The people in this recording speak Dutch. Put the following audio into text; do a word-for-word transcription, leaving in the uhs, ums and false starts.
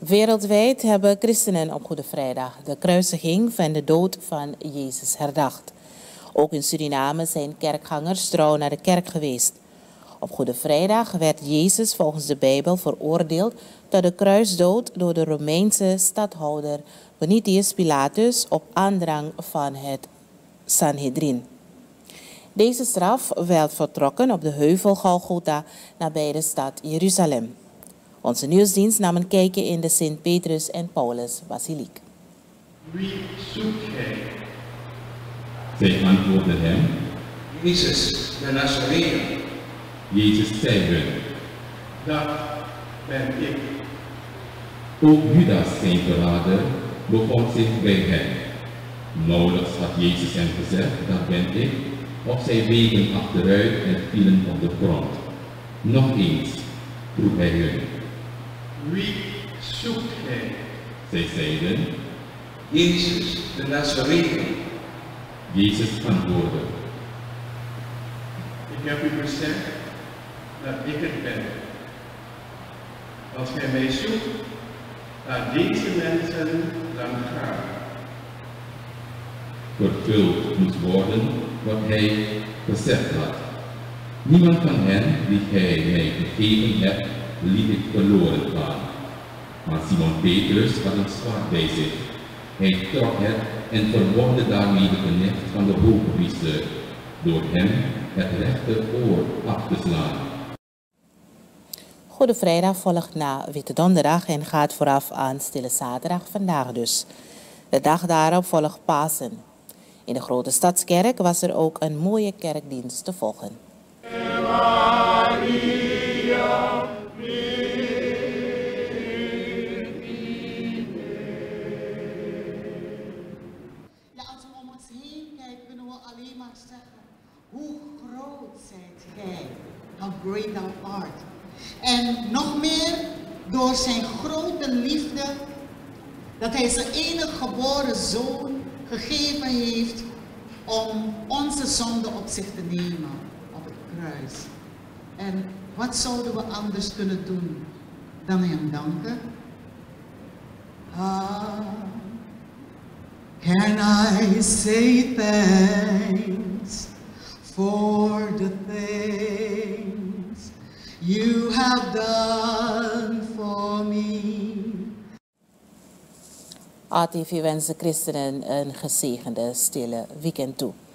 Wereldwijd hebben christenen op Goede Vrijdag de kruisiging van de dood van Jezus herdacht. Ook in Suriname zijn kerkgangers trouw naar de kerk geweest. Op Goede Vrijdag werd Jezus volgens de Bijbel veroordeeld tot de kruisdood door de Romeinse stadhouder Pontius Pilatus op aandrang van het Sanhedrin. Deze straf werd vertrokken op de heuvel Golgotha nabij de stad Jeruzalem. Onze nieuwsdienst nam een kijkje in de Sint Petrus en Paulus Basiliek. Wie zoekt gij? Zij antwoordden hem, Jezus, de Nazareër. Jezus zei hun, Dat ben ik. ook Judas zijn verrader bevond zich bij hen. Nauwelijks had Jezus hem gezegd, dat ben ik, of zij weken achteruit en vielen op de grond. Nog eens vroeg hij hun. Wie zoekt gij? Zij zeiden, Jezus, de Nazareër. Jezus antwoordde, Ik heb u gezegd dat ik het ben. Als gij mij zoekt, laat deze mensen dan gaan. vervuld moest worden wat hij gezegd had. Niemand van hen die gij mij gegeven hebt, liet ik verloren gaan. Maar Simon Petrus had een zwaard bij zich. Hij trok het en verwondde daarmee de knecht van de hoogpriester, door hem het rechteroor af te slaan. Goede Vrijdag volgt na Witte Donderdag en gaat vooraf aan Stille Zaterdag, vandaag dus. De dag daarop volgt Pasen. In de grote stadskerk was er ook een mooie kerkdienst te volgen. Ja, als we om ons heen kijken, kunnen we alleen maar zeggen, hoe groot zijt gij? How great thou art. En nog meer door zijn grote liefde, dat hij zijn enige geboren zoon gegeven heeft om onze zonde op zich te nemen op het kruis. En wat zouden we anders kunnen doen dan hem danken? Ah, can I say thanks for the things you have done for me? A T V wenst de christenen een gezegende stille weekend toe.